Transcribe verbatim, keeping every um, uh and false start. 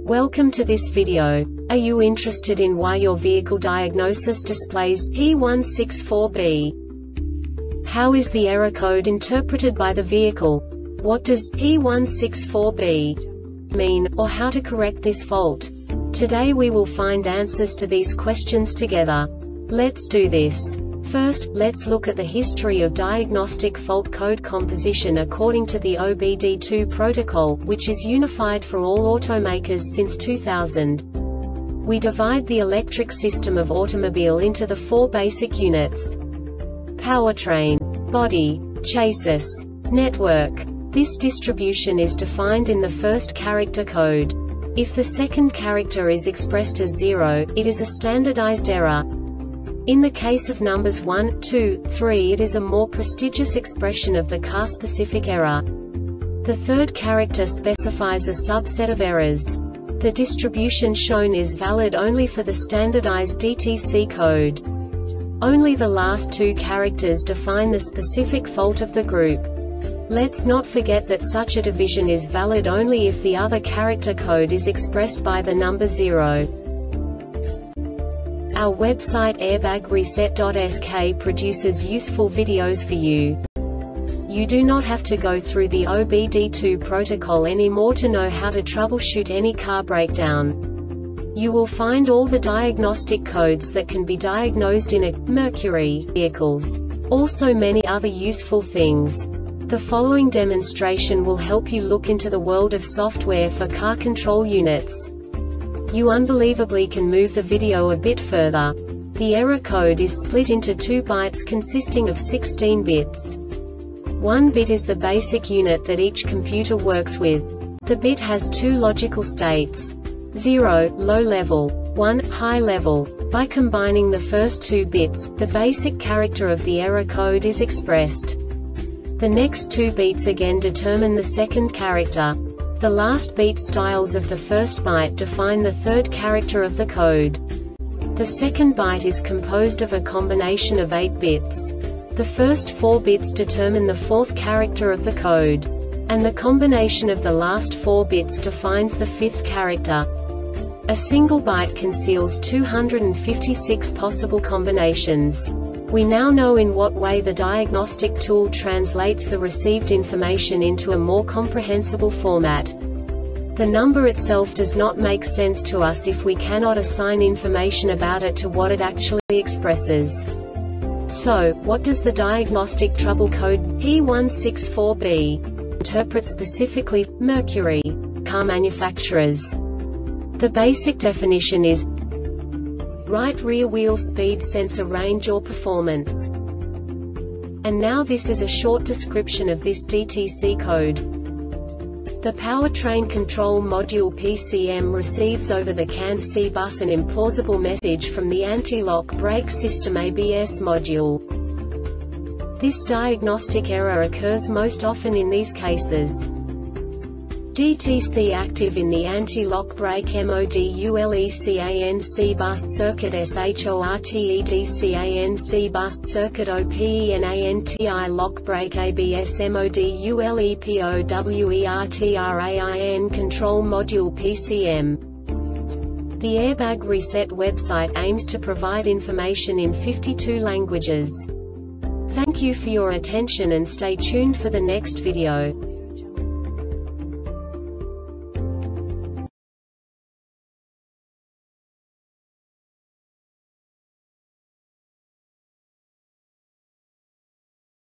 Welcome to this video. Are you interested in why your vehicle diagnosis displays P one six four B? How is the error code interpreted by the vehicle? What does P one six four B mean, or how to correct this fault? Today we will find answers to these questions together. Let's do this. First, let's look at the history of diagnostic fault code composition according to the O B D two protocol, which is unified for all automakers since two thousand. We divide the electric system of automobile into the four basic units: powertrain, body, chassis, network. This distribution is defined in the first character code. If the second character is expressed as zero, it is a standardized error. In the case of numbers one, two, three, it is a more prestigious expression of the car-specific error. The third character specifies a subset of errors. The distribution shown is valid only for the standardized D T C code. Only the last two characters define the specific fault of the group. Let's not forget that such a division is valid only if the other character code is expressed by the number zero. Our website airbag reset dot S K produces useful videos for you. You do not have to go through the O B D two protocol anymore to know how to troubleshoot any car breakdown. You will find all the diagnostic codes that can be diagnosed in a Mercury vehicles. Also many other useful things. The following demonstration will help you look into the world of software for car control units. You unbelievably can move the video a bit further. The error code is split into two bytes consisting of sixteen bits. One bit is the basic unit that each computer works with. The bit has two logical states: zero, low level, one, high level. By combining the first two bits, the basic character of the error code is expressed. The next two beats again determine the second character. The last beat styles of the first byte define the third character of the code. The second byte is composed of a combination of eight bits. The first four bits determine the fourth character of the code. And the combination of the last four bits defines the fifth character. A single byte conceals two hundred fifty-six possible combinations. We now know in what way the diagnostic tool translates the received information into a more comprehensible format. The number itself does not make sense to us if we cannot assign information about it to what it actually expresses. So, what does the diagnostic trouble code P one six four B interpret specifically for Mercury car manufacturers? The basic definition is right rear wheel speed sensor range or performance. And now this is a short description of this D T C code. The powertrain control module P C M receives over the C A N C bus an implausible message from the anti-lock brake system A B S module. This diagnostic error occurs most often in these cases: D T C active in the anti-lock brake module C A N C bus circuit SHORTEDCANC bus circuit OPENANTI lock brake A B S module POWERTRAIN control module P C M. The Airbag Reset website aims to provide information in fifty-two languages. Thank you for your attention and stay tuned for the next video.